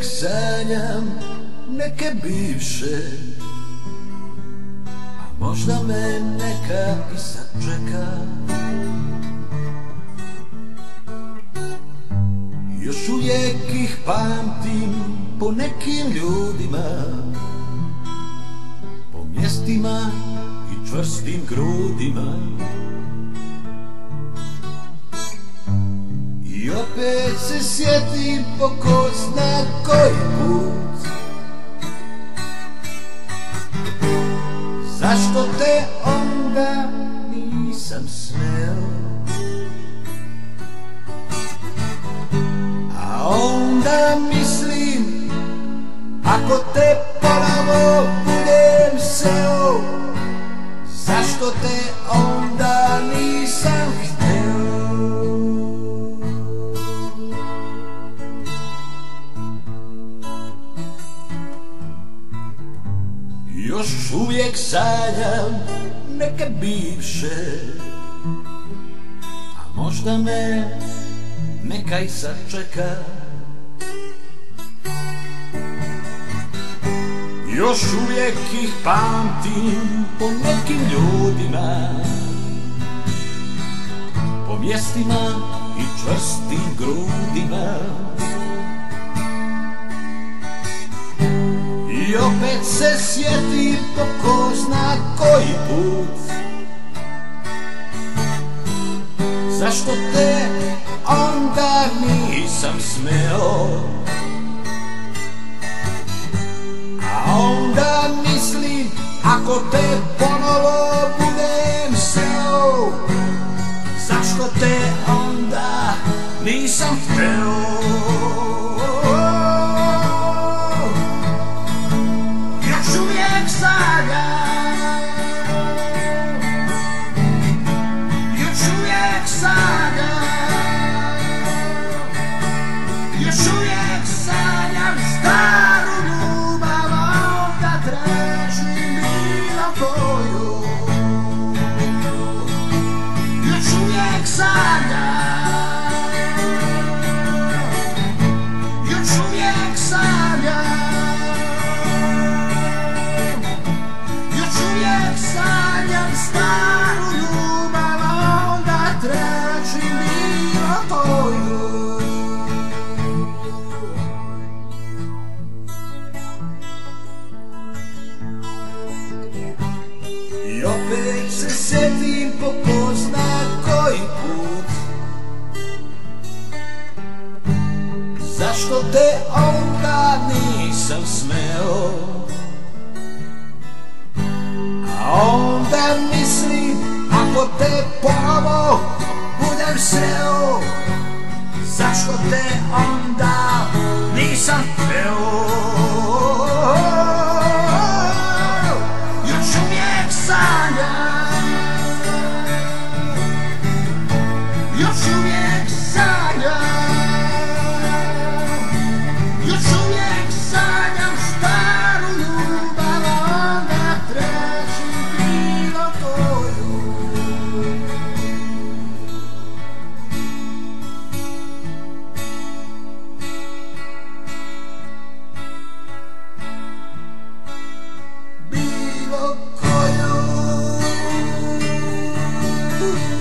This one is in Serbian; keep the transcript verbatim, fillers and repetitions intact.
uvijek sanjam neke bivše, a možda me neka i sad čeka. Još uvijek ih pamtim po nekim ljudima, po mjestima i čvrstim grudima. I opet se sjetim po ko zna koji put, zašto te onda nisam smeo. A onda mislim, ako te ponovo budem seo, zašto te onda nisam hteo. Još uvijek sanjam neke bivše, a možda me neka i sad čeka. Još uvijek ih pamtim po nekim ljudima, po mjestima i čvrstim grudima. I opet se sjetim po ko zna koji put, zašto te onda nisam smeo. A onda mislim, ako te ponovo budem seo, zašto te onda nisam hteo. Još uvijek sanjam, još uvijek sanjam, još uvijek sanjam staru ljubav, a onda tražim bilo koju. Još uvijek sanjam, još uvijek sanjam, još uvijek sanjam staru ljubav, a onda tražim bilo koju. I opet se sjetim po ko zna koji put, zašto te onda nisam smeo. A onda mislim, ako te ponovo budem sreo, zašto te onda nisam hteo. Još uvijek sanjam, još uvijek sanjam, još uvijek sanjam staru ljubav, a onda tražim bilo koju. Bilo koju.